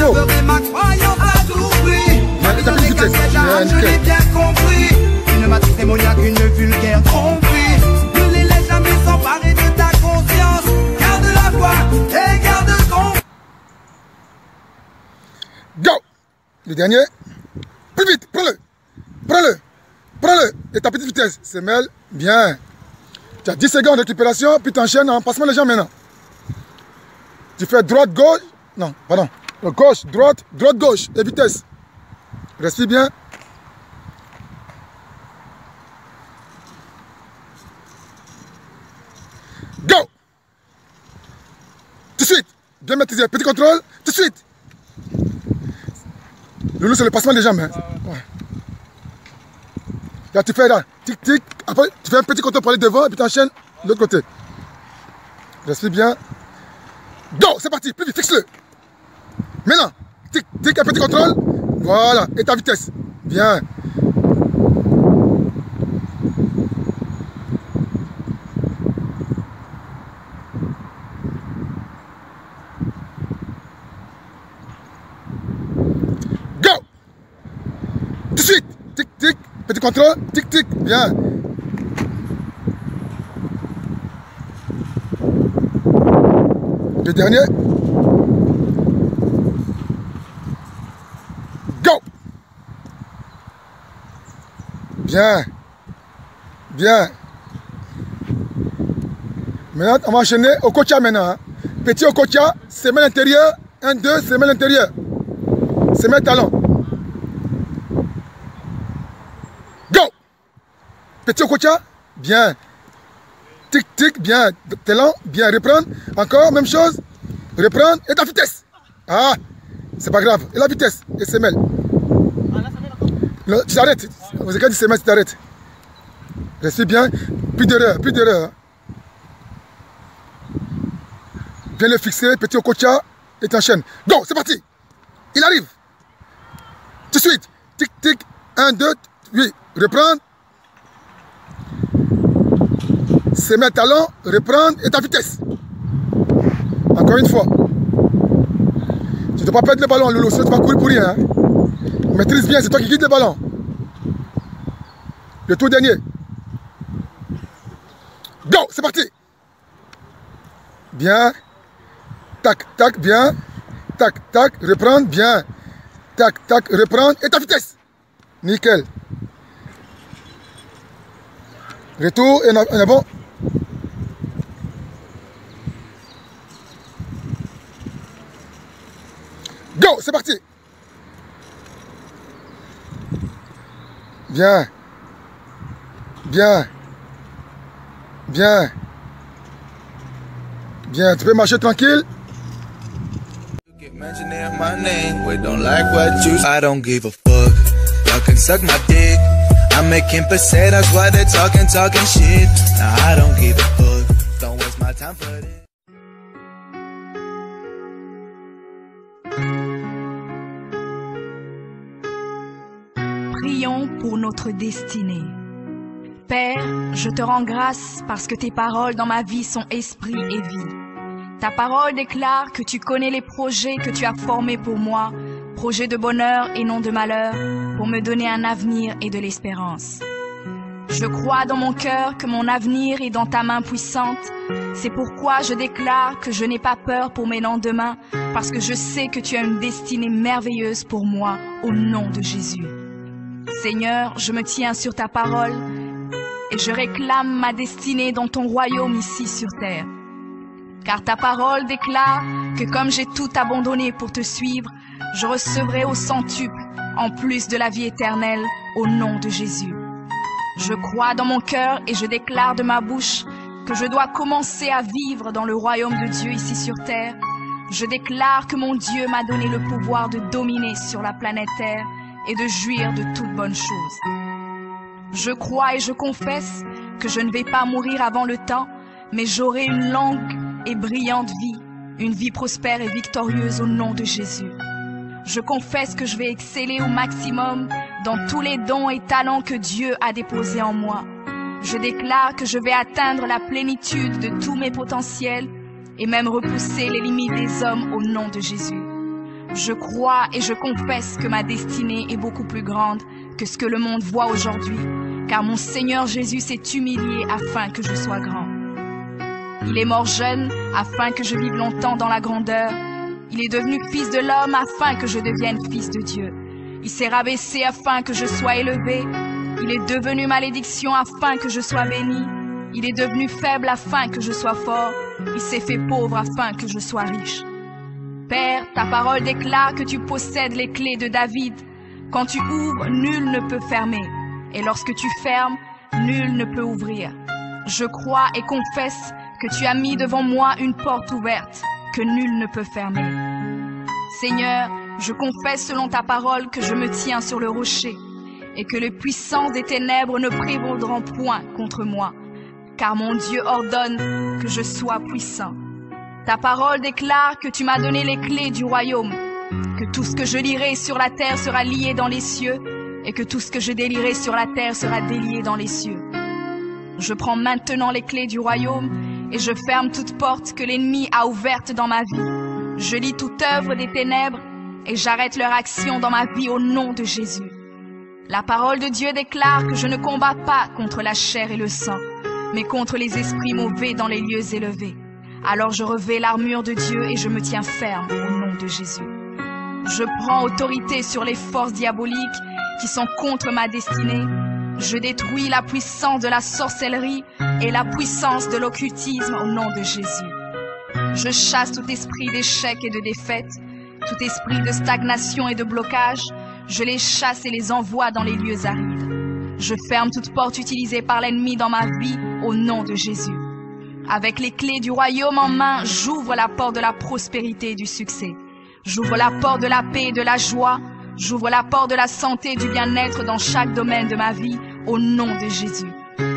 haut. ferai ma croyance à tout prix. Et ta petite vitesse. Je l'ai bien compris. Une matrice démoniaque, une vulgaire tromperie. Ne les laisse jamais s'emparer de ta conscience. Garde la foi et garde ton... Go. Le dernier. Plus vite, prends-le. Prends-le. Prends-le. Et ta petite vitesse. Semelle. Bien. Tu as 10 secondes de récupération, puis tu enchaînes en passant les jambes maintenant. Tu fais droite, gauche. Non, pardon. Gauche, droite, droite, gauche. Et vitesse. Respire bien. Go. Tout de suite. Bien maîtrisé. Petit contrôle. Tout de suite. Loulou, c'est le passement des jambes. Hein. Ouais. Là, tu fais là. Tic, tic. Après, tu fais un petit contrôle pour aller devant et puis tu enchaînes de l'autre côté. Respire bien. Go, c'est parti. Plus vite, fixe-le. Maintenant, tic, tic, un petit contrôle. Voilà. Et ta vitesse. Bien. Go. Tout de suite. Tic, tic. Petit contrôle. Tic, tic. Bien. Le dernier. Go. Bien. Bien. Maintenant, on va enchaîner au Okocha maintenant. Hein. Petit Okocha, semelle intérieure. 1, 2, semelle intérieure. Semelle talon. Go. Petit Okocha. Bien. Tic, tic, bien. Talon, bien. Reprendre. Encore, même chose. Reprendre. Et ta vitesse. Ah, c'est pas grave. Et la vitesse. Et semelle. Non, tu t'arrêtes. Vous avez dit semelle, tu t'arrêtes. Respire bien. Plus d'erreur, plus d'erreur. Bien le fixer. Petit Okocha. Et t'enchaînes. Go, c'est parti. Il arrive. Tout de suite. Tic, tic. 1, 2, oui. Reprendre. Semelle talon, reprendre et ta vitesse. Encore une fois. Tu ne dois pas perdre le ballon, Loulou, sinon tu vas courir pour rien. Hein. Maîtrise bien, c'est toi qui guides le ballon. Le tour dernier. Go, c'est parti. Bien. Tac, tac, bien. Tac, tac, reprendre, bien. Tac, tac, reprendre et ta vitesse. Nickel. Retour et on est bon. Go, c'est parti. Bien. Bien. Bien. Bien, tu peux marcher tranquille. Mentioning my name, we don't like what you. I don't give a fuck. Y'all can suck my dick. I'm making pesetas while they're talking shit. Nah, I don't give a fuck. Don't waste my time for this. Prions pour notre destinée. Père, je te rends grâce parce que tes paroles dans ma vie sont esprit et vie. Ta parole déclare que tu connais les projets que tu as formés pour moi, projets de bonheur et non de malheur, pour me donner un avenir et de l'espérance. Je crois dans mon cœur que mon avenir est dans ta main puissante. C'est pourquoi je déclare que je n'ai pas peur pour mes lendemains, parce que je sais que tu as une destinée merveilleuse pour moi, au nom de Jésus. Seigneur, je me tiens sur ta parole et je réclame ma destinée dans ton royaume ici sur terre. Car ta parole déclare que comme j'ai tout abandonné pour te suivre, je recevrai au centuple, en plus de la vie éternelle, au nom de Jésus. Je crois dans mon cœur et je déclare de ma bouche que je dois commencer à vivre dans le royaume de Dieu ici sur terre. Je déclare que mon Dieu m'a donné le pouvoir de dominer sur la planète Terre et de jouir de toutes bonnes choses. Je crois et je confesse que je ne vais pas mourir avant le temps, mais j'aurai une longue et brillante vie, une vie prospère et victorieuse au nom de Jésus. Je confesse que je vais exceller au maximum dans tous les dons et talents que Dieu a déposés en moi. Je déclare que je vais atteindre la plénitude de tous mes potentiels et même repousser les limites des hommes au nom de Jésus. Je crois et je confesse que ma destinée est beaucoup plus grande que ce que le monde voit aujourd'hui, car mon Seigneur Jésus s'est humilié afin que je sois grand. Il est mort jeune afin que je vive longtemps dans la grandeur. Il est devenu fils de l'homme afin que je devienne fils de Dieu. Il s'est rabaissé afin que je sois élevé. Il est devenu malédiction afin que je sois béni. Il est devenu faible afin que je sois fort. Il s'est fait pauvre afin que je sois riche. Père, ta parole déclare que tu possèdes les clés de David. Quand tu ouvres, nul ne peut fermer. Et lorsque tu fermes, nul ne peut ouvrir. Je crois et confesse que tu as mis devant moi une porte ouverte que nul ne peut fermer. Seigneur, je confesse selon ta parole que je me tiens sur le rocher et que les puissances des ténèbres ne prévaudront point contre moi, car mon Dieu ordonne que je sois puissant. Ta parole déclare que tu m'as donné les clés du royaume, que tout ce que je lierai sur la terre sera lié dans les cieux et que tout ce que je délierai sur la terre sera délié dans les cieux. Je prends maintenant les clés du royaume et je ferme toute porte que l'ennemi a ouverte dans ma vie. Je lis toute œuvre des ténèbres et j'arrête leur action dans ma vie au nom de Jésus. La parole de Dieu déclare que je ne combats pas contre la chair et le sang, mais contre les esprits mauvais dans les lieux élevés. Alors je revêts l'armure de Dieu et je me tiens ferme au nom de Jésus. Je prends autorité sur les forces diaboliques qui sont contre ma destinée. Je détruis la puissance de la sorcellerie et la puissance de l'occultisme au nom de Jésus. Je chasse tout esprit d'échec et de défaite, tout esprit de stagnation et de blocage. Je les chasse et les envoie dans les lieux arides. Je ferme toute porte utilisée par l'ennemi dans ma vie au nom de Jésus. Avec les clés du royaume en main, j'ouvre la porte de la prospérité et du succès. J'ouvre la porte de la paix et de la joie. J'ouvre la porte de la santé et du bien-être dans chaque domaine de ma vie au nom de Jésus.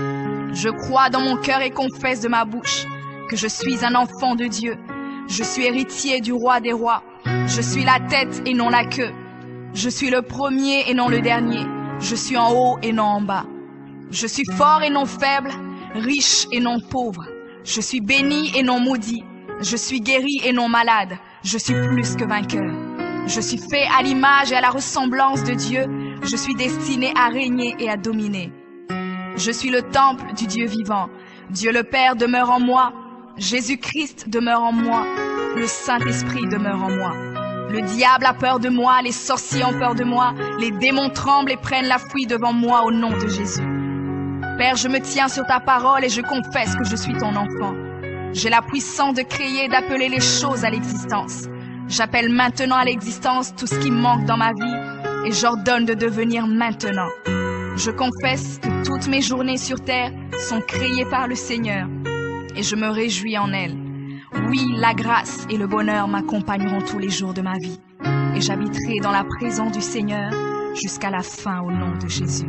Je crois dans mon cœur et confesse de ma bouche que je suis un enfant de Dieu. Je suis héritier du roi des rois. Je suis la tête et non la queue. Je suis le premier et non le dernier. Je suis en haut et non en bas. Je suis fort et non faible, riche et non pauvre. Je suis béni et non maudit. Je suis guéri et non malade. Je suis plus que vainqueur. Je suis fait à l'image et à la ressemblance de Dieu. Je suis destiné à régner et à dominer. Je suis le temple du Dieu vivant. Dieu le Père demeure en moi. Jésus-Christ demeure en moi. Le Saint-Esprit demeure en moi. Le diable a peur de moi, les sorciers ont peur de moi, les démons tremblent et prennent la fuite devant moi au nom de Jésus. Père, je me tiens sur ta parole et je confesse que je suis ton enfant. J'ai la puissance de créer et d'appeler les choses à l'existence. J'appelle maintenant à l'existence tout ce qui manque dans ma vie et j'ordonne de devenir maintenant. Je confesse que toutes mes journées sur terre sont créées par le Seigneur et je me réjouis en elles. Oui, la grâce et le bonheur m'accompagneront tous les jours de ma vie et j'habiterai dans la présence du Seigneur jusqu'à la fin au nom de Jésus.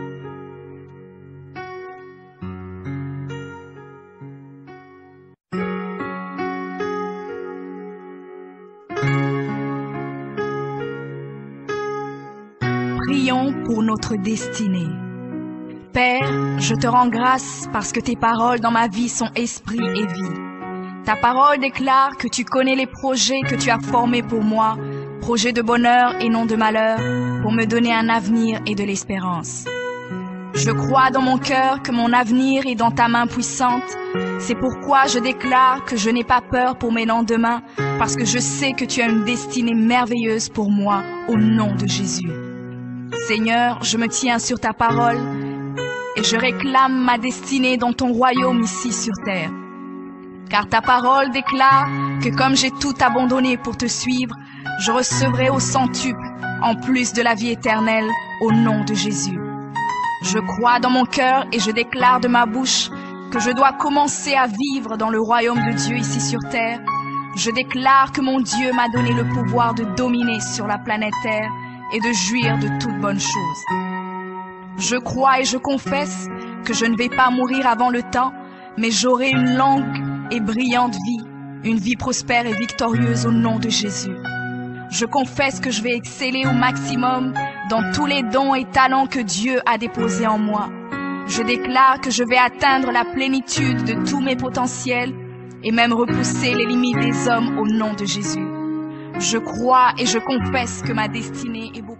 Prions pour notre destinée. Père, je te rends grâce parce que tes paroles dans ma vie sont esprit et vie. Ta parole déclare que tu connais les projets que tu as formés pour moi, projets de bonheur et non de malheur, pour me donner un avenir et de l'espérance. Je crois dans mon cœur que mon avenir est dans ta main puissante. C'est pourquoi je déclare que je n'ai pas peur pour mes lendemains, parce que je sais que tu as une destinée merveilleuse pour moi, au nom de Jésus. Seigneur, je me tiens sur ta parole et je réclame ma destinée dans ton royaume ici sur terre. Car ta parole déclare que comme j'ai tout abandonné pour te suivre, je recevrai au centuple, en plus de la vie éternelle, au nom de Jésus. Je crois dans mon cœur et je déclare de ma bouche que je dois commencer à vivre dans le royaume de Dieu ici sur terre. Je déclare que mon Dieu m'a donné le pouvoir de dominer sur la planète Terre et de jouir de toutes bonnes choses. Je crois et je confesse que je ne vais pas mourir avant le temps, mais j'aurai une longue et brillante vie, une vie prospère et victorieuse au nom de Jésus. Je confesse que je vais exceller au maximum dans tous les dons et talents que Dieu a déposés en moi. Je déclare que je vais atteindre la plénitude de tous mes potentiels et même repousser les limites des hommes au nom de Jésus. Je crois et je confesse que ma destinée est beaucoup